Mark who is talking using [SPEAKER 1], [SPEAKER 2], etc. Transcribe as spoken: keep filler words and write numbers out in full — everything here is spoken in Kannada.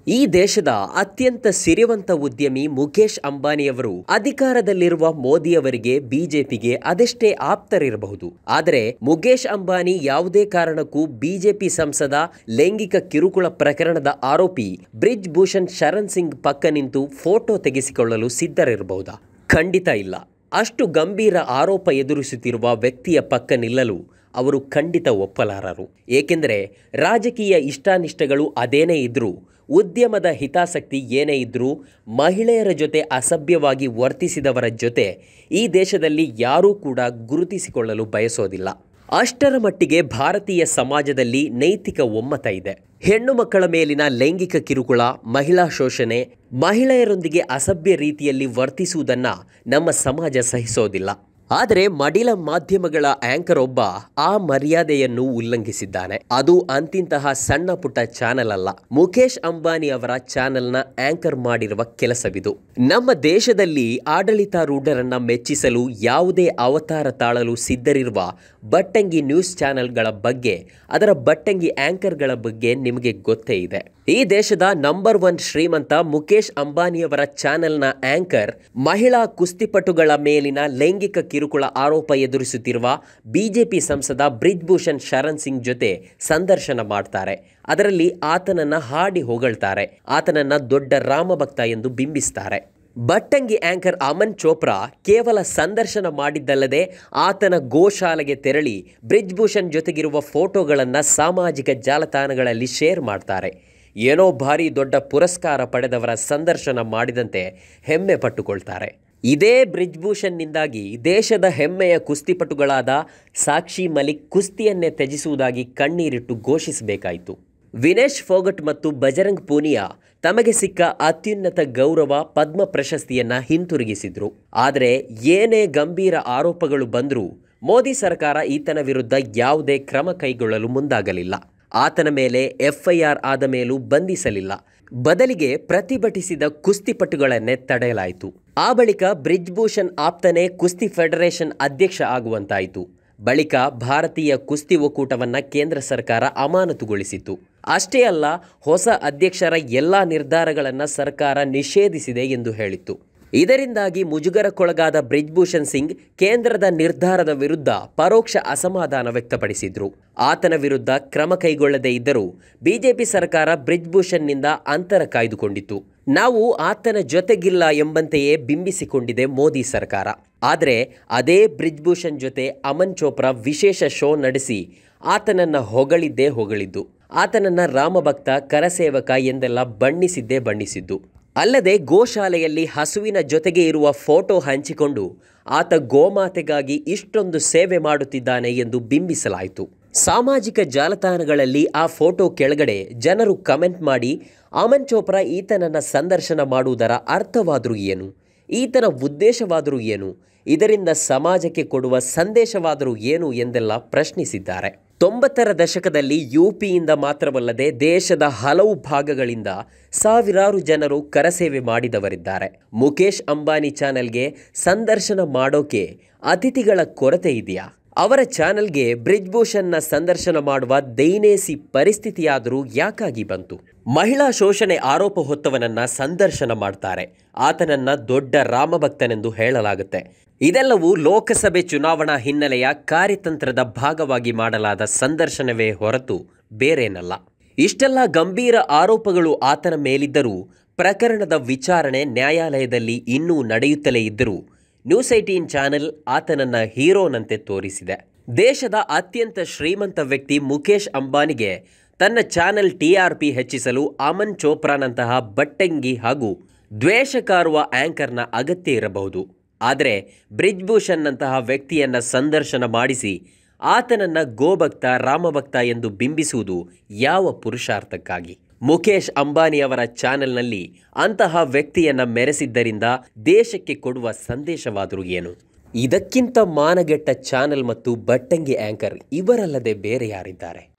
[SPEAKER 1] ಈ ದೇಶದ ಅತ್ಯಂತ ಸಿರಿವಂತ ಉದ್ಯಮಿ ಮುಖೇಶ್ ಅಂಬಾನಿಯವರು ಅಧಿಕಾರದಲ್ಲಿರುವ ಮೋದಿಯವರಿಗೆ ಬಿಜೆಪಿಗೆ ಅದೆಷ್ಟೇ ಆಪ್ತರಿರಬಹುದು. ಆದರೆ ಮುಖೇಶ್ ಅಂಬಾನಿ ಯಾವುದೇ ಕಾರಣಕ್ಕೂ ಬಿಜೆಪಿ ಸಂಸದ ಲೈಂಗಿಕ ಕಿರುಕುಳ ಪ್ರಕರಣದ ಆರೋಪಿ ಬ್ರಿಜ್ ಭೂಷಣ್ ಶರಣ್ ಸಿಂಗ್ ಪಕ್ಕ ನಿಂತು ಫೋಟೋ ತೆಗೆಸಿಕೊಳ್ಳಲು ಸಿದ್ಧರಿರಬಹುದಾ? ಖಂಡಿತ ಇಲ್ಲ. ಅಷ್ಟು ಗಂಭೀರ ಆರೋಪ ಎದುರಿಸುತ್ತಿರುವ ವ್ಯಕ್ತಿಯ ಪಕ್ಕ ನಿಲ್ಲಲು ಅವರು ಖಂಡಿತ ಒಪ್ಪಲಾರರು. ಏಕೆಂದರೆ ರಾಜಕೀಯ ಇಷ್ಟಾನಿಷ್ಟಗಳು ಅದೇನೇ ಇದ್ರೂ, ಉದ್ಯಮದ ಹಿತಾಸಕ್ತಿ ಏನೇ ಇದ್ರೂ, ಮಹಿಳೆಯರ ಜೊತೆ ಅಸಭ್ಯವಾಗಿ ವರ್ತಿಸಿದವರ ಜೊತೆ ಈ ದೇಶದಲ್ಲಿ ಯಾರೂ ಕೂಡ ಗುರುತಿಸಿಕೊಳ್ಳಲು ಬಯಸೋದಿಲ್ಲ. ಅಷ್ಟರ ಮಟ್ಟಿಗೆ ಭಾರತೀಯ ಸಮಾಜದಲ್ಲಿ ನೈತಿಕ ಒಮ್ಮತ ಇದೆ. ಹೆಣ್ಣು ಮಕ್ಕಳ ಮೇಲಿನ ಲೈಂಗಿಕ ಕಿರುಕುಳ, ಮಹಿಳಾ ಶೋಷಣೆ, ಮಹಿಳೆಯರೊಂದಿಗೆ ಅಸಭ್ಯ ರೀತಿಯಲ್ಲಿ ವರ್ತಿಸುವುದನ್ನು ನಮ್ಮ ಸಮಾಜ ಸಹಿಸೋದಿಲ್ಲ. ಆದರೆ ಮಡಿಲ ಮಾಧ್ಯಮಗಳ ಆಂಕರ್ ಒಬ್ಬ ಆ ಮರ್ಯಾದೆಯನ್ನು ಉಲ್ಲಂಘಿಸಿದ್ದಾನೆ. ಅದು ಅಂತಿಂತಹ ಸಣ್ಣ ಪುಟ್ಟ ಚಾನೆಲ್ ಅಲ್ಲ, ಮುಖೇಶ್ ಅಂಬಾನಿ ಅವರ ಚಾನೆಲ್ನ ಆಂಕರ್ ಮಾಡಿರುವ ಕೆಲಸವಿದು. ನಮ್ಮ ದೇಶದಲ್ಲಿ ಆಡಳಿತಾರೂಢರನ್ನ ಮೆಚ್ಚಿಸಲು ಯಾವುದೇ ಅವತಾರ ತಾಳಲು ಸಿದ್ಧರಿರುವ ಬಟ್ಟಂಗಿ ನ್ಯೂಸ್ ಚಾನೆಲ್ಗಳ ಬಗ್ಗೆ, ಅದರ ಬಟ್ಟಂಗಿ ಆಂಕರ್ಗಳ ಬಗ್ಗೆ ನಿಮಗೆ ಗೊತ್ತೇ ಇದೆ. ಈ ದೇಶದ ನಂಬರ್ ಒನ್ ಶ್ರೀಮಂತ ಮುಖೇಶ್ ಅಂಬಾನಿಯವರ ಚಾನೆಲ್ನ ಆಂಕರ್ ಮಹಿಳಾ ಕುಸ್ತಿಪಟುಗಳ ಮೇಲಿನ ಲೈಂಗಿಕ ಕಿರುಕುಳ ಆರೋಪ ಎದುರಿಸುತ್ತಿರುವ ಬಿಜೆಪಿ ಸಂಸದ ಬ್ರಿಜ್ ಭೂಷಣ್ ಶರಣ್ ಸಿಂಗ್ ಜೊತೆ ಸಂದರ್ಶನ ಮಾಡ್ತಾರೆ. ಅದರಲ್ಲಿ ಆತನನ್ನ ಹಾಡಿ ಹೊಗಳ್ತಾರೆ, ಆತನನ್ನ ದೊಡ್ಡ ರಾಮಭಕ್ತ ಎಂದು ಬಿಂಬಿಸ್ತಾರೆ. ಬಟ್ಟಂಗಿ ಆಂಕರ್ ಅಮನ್ ಚೋಪ್ರಾ ಕೇವಲ ಸಂದರ್ಶನ ಮಾಡಿದ್ದಲ್ಲದೆ ಆತನ ಗೋಶಾಲೆಗೆ ತೆರಳಿ ಬ್ರಿಜ್ ಭೂಷಣ್ ಜೊತೆಗಿರುವ ಫೋಟೋಗಳನ್ನು ಸಾಮಾಜಿಕ ಜಾಲತಾಣಗಳಲ್ಲಿ ಶೇರ್ ಮಾಡ್ತಾರೆ. ಏನೋ ಭಾರಿ ದೊಡ್ಡ ಪುರಸ್ಕಾರ ಪಡೆದವರ ಸಂದರ್ಶನ ಮಾಡಿದಂತೆ ಹೆಮ್ಮೆ ಪಟ್ಟುಕೊಳ್ತಾರೆ. ಇದೇ ಬ್ರಿಜ್ ಭೂಷಣ್ನಿಂದಾಗಿ ದೇಶದ ಹೆಮ್ಮೆಯ ಕುಸ್ತಿಪಟುಗಳಾದ ಸಾಕ್ಷಿ ಮಲಿಕ್ ಕುಸ್ತಿಯನ್ನೇ ತ್ಯಜಿಸುವುದಾಗಿ ಕಣ್ಣೀರಿಟ್ಟು ಘೋಷಿಸಬೇಕಾಯಿತು. ವಿನೇಶ್ ಫೋಗಟ್ ಮತ್ತು ಬಜರಂಗ್ ಪೂನಿಯಾ ತಮಗೆ ಸಿಕ್ಕ ಅತ್ಯುನ್ನತ ಗೌರವ ಪದ್ಮ ಪ್ರಶಸ್ತಿಯನ್ನು ಹಿಂತಿರುಗಿಸಿದ್ರು. ಆದರೆ ಏನೇ ಗಂಭೀರ ಆರೋಪಗಳು ಬಂದರೂ ಮೋದಿ ಸರ್ಕಾರ ಈತನ ವಿರುದ್ಧ ಯಾವುದೇ ಕ್ರಮ ಕೈಗೊಳ್ಳಲು ಮುಂದಾಗಲಿಲ್ಲ. ಆತನ ಮೇಲೆ ಎಫ್ಐಆರ್ ಆದ ಮೇಲೂ ಬಂಧಿಸಲಿಲ್ಲ. ಬದಲಿಗೆ ಪ್ರತಿಭಟಿಸಿದ ಕುಸ್ತಿಪಟುಗಳನ್ನೇ ತಡೆಯಲಾಯಿತು. ಆ ಬಳಿಕ ಬ್ರಿಜ್ ಭೂಷಣ್ ಆಪ್ತನೇ ಕುಸ್ತಿ ಫೆಡರೇಷನ್ ಅಧ್ಯಕ್ಷ ಆಗುವಂತಾಯಿತು. ಬಳಿಕ ಭಾರತೀಯ ಕುಸ್ತಿ ಒಕ್ಕೂಟವನ್ನು ಕೇಂದ್ರ ಸರ್ಕಾರ ಅಮಾನತುಗೊಳಿಸಿತು. ಅಷ್ಟೇ ಅಲ್ಲ, ಹೊಸ ಅಧ್ಯಕ್ಷರ ಎಲ್ಲ ನಿರ್ಧಾರಗಳನ್ನು ಸರ್ಕಾರ ನಿಷೇಧಿಸಿದೆ ಎಂದು ಹೇಳಿತ್ತು. ಇದರಿಂದಾಗಿ ಮುಜುಗರಕ್ಕೊಳಗಾದ ಬ್ರಿಜ್ ಭೂಷಣ್ ಸಿಂಗ್ ಕೇಂದ್ರದ ನಿರ್ಧಾರದ ವಿರುದ್ಧ ಪರೋಕ್ಷ ಅಸಮಾಧಾನ ವ್ಯಕ್ತಪಡಿಸಿದ್ರು. ಆತನ ವಿರುದ್ಧ ಕ್ರಮ ಕೈಗೊಳ್ಳದೇ ಇದ್ದರೂ ಬಿಜೆಪಿ ಸರ್ಕಾರ ಬ್ರಿಜ್ ಭೂಷಣ್ನಿಂದ ಅಂತರ ಕಾಯ್ದುಕೊಂಡಿತ್ತು. ನಾವು ಆತನ ಜೊತೆಗಿಲ್ಲ ಎಂಬಂತೆಯೇ ಬಿಂಬಿಸಿಕೊಂಡಿದೆ ಮೋದಿ ಸರ್ಕಾರ. ಆದರೆ ಅದೇ ಬ್ರಿಜ್ ಭೂಷಣ್ ಜೊತೆ ಅಮನ್ ಚೋಪ್ರಾ ವಿಶೇಷ ಶೋ ನಡೆಸಿ ಆತನನ್ನು ಹೊಗಳಿದ್ದೇ ಹೊಗಳಿದ್ದು, ಆತನನ್ನು ರಾಮಭಕ್ತ, ಕರಸೇವಕ ಎಂದೆಲ್ಲ ಬಣ್ಣಿಸಿದ್ದೇ ಬಣ್ಣಿಸಿದ್ದು. ಅಲ್ಲದೆ ಗೋಶಾಲೆಯಲ್ಲಿ ಹಸುವಿನ ಜೊತೆಗೆ ಇರುವ ಫೋಟೋ ಹಂಚಿಕೊಂಡು ಆತ ಗೋಮಾತೆಗಾಗಿ ಇಷ್ಟೊಂದು ಸೇವೆ ಮಾಡುತ್ತಿದ್ದಾನೆ ಎಂದು ಬಿಂಬಿಸಲಾಯಿತು. ಸಾಮಾಜಿಕ ಜಾಲತಾಣಗಳಲ್ಲಿ ಆ ಫೋಟೋ ಕೆಳಗಡೆ ಜನರು ಕಮೆಂಟ್ ಮಾಡಿ, ಅಮನ್ ಚೋಪ್ರಾ ಈತನನ್ನು ಸಂದರ್ಶನ ಮಾಡುವುದರ ಅರ್ಥವಾದರೂ ಏನು, ಈತನ ಉದ್ದೇಶವಾದರೂ ಏನು, ಇದರಿಂದ ಸಮಾಜಕ್ಕೆ ಕೊಡುವ ಸಂದೇಶವಾದರೂ ಏನು ಎಂದೆಲ್ಲ ಪ್ರಶ್ನಿಸಿದ್ದಾರೆ. ತೊಂಬತ್ತರ ದಶಕದಲ್ಲಿ ಯುಪಿಯಿಂದ ಮಾತ್ರವಲ್ಲದೆ ದೇಶದ ಹಲವು ಭಾಗಗಳಿಂದ ಸಾವಿರಾರು ಜನರು ಕರಸೇವೆ ಮಾಡಿದವರಿದ್ದಾರೆ. ಮುಖೇಶ್ ಅಂಬಾನಿ ಚಾನೆಲ್ಗೆ ಸಂದರ್ಶನ ಮಾಡೋಕೆ ಅತಿಥಿಗಳ ಕೊರತೆ ಇದೆಯಾ? ಅವರ ಚಾನೆಲ್ಗೆ ಬ್ರಿಜ್ ಭೂಷಣ್ನ ಸಂದರ್ಶನ ಮಾಡುವ ದೈನೇಸಿ ಪರಿಸ್ಥಿತಿಯಾದರೂ ಯಾಕಾಗಿ ಬಂತು? ಮಹಿಳಾ ಶೋಷಣೆ ಆರೋಪ ಹೊತ್ತವನನ್ನ ಸಂದರ್ಶನ ಮಾಡ್ತಾರೆ. ಆತನನ್ನ ದೊಡ್ಡ ರಾಮಭಕ್ತನೆಂದು ಹೇಳಲಾಗುತ್ತೆ. ಇದೆಲ್ಲವೂ ಲೋಕಸಭೆ ಚುನಾವಣಾ ಹಿನ್ನೆಲೆಯ ಕಾರ್ಯತಂತ್ರದ ಭಾಗವಾಗಿ ಮಾಡಲಾದ ಸಂದರ್ಶನವೇ ಹೊರತು ಬೇರೇನಲ್ಲ. ಇಷ್ಟೆಲ್ಲ ಗಂಭೀರ ಆರೋಪಗಳು ಆತನ ಮೇಲಿದ್ದರೂ ಪ್ರಕರಣದ ವಿಚಾರಣೆ ನ್ಯಾಯಾಲಯದಲ್ಲಿ ಇನ್ನೂ ನಡೆಯುತ್ತಲೇ ಇದ್ದರೂ ನ್ಯೂಸ್ ಏಟೀನ್ ಚಾನೆಲ್ ಆತನನ್ನ ಹೀರೋನಂತೆ ತೋರಿಸಿದೆ. ದೇಶದ ಅತ್ಯಂತ ಶ್ರೀಮಂತ ವ್ಯಕ್ತಿ ಮುಖೇಶ್ ಅಂಬಾನಿಗೆ ತನ್ನ ಚಾನೆಲ್ ಟಿ ಆರ್ ಪಿ ಹೆಚ್ಚಿಸಲು ಅಮನ್ ಚೋಪ್ರಾನಂತಹ ಬಟ್ಟಂಗಿ ಹಾಗೂ ದ್ವೇಷ ಕಾರುವ ಆಂಕರ್ನ ಅಗತ್ಯ ಇರಬಹುದು. ಆದರೆ ಬ್ರಿಜ್ ಭೂಷಣ್ಣಂತಹ ವ್ಯಕ್ತಿಯನ್ನು ಸಂದರ್ಶನ ಮಾಡಿಸಿ ಆತನನ್ನು ಗೋಭಕ್ತ, ರಾಮಭಕ್ತ ಎಂದು ಬಿಂಬಿಸುವುದು ಯಾವ ಪುರುಷಾರ್ಥಕ್ಕಾಗಿ? ಮುಖೇಶ್ ಅಂಬಾನಿಯವರ ಚಾನೆಲ್ನಲ್ಲಿ ಅಂತಹ ವ್ಯಕ್ತಿಯನ್ನು ಮೆರೆಸಿದ್ದರಿಂದ ದೇಶಕ್ಕೆ ಕೊಡುವ ಸಂದೇಶವಾದರೂ ಏನು? ಇದಕ್ಕಿಂತ ಮಾನಗೆಟ್ಟ ಚಾನೆಲ್ ಮತ್ತು ಬಟ್ಟಂಗಿ ಆಂಕರ್ ಇವರಲ್ಲದೆ ಬೇರೆ ಯಾರಿದ್ದಾರೆ?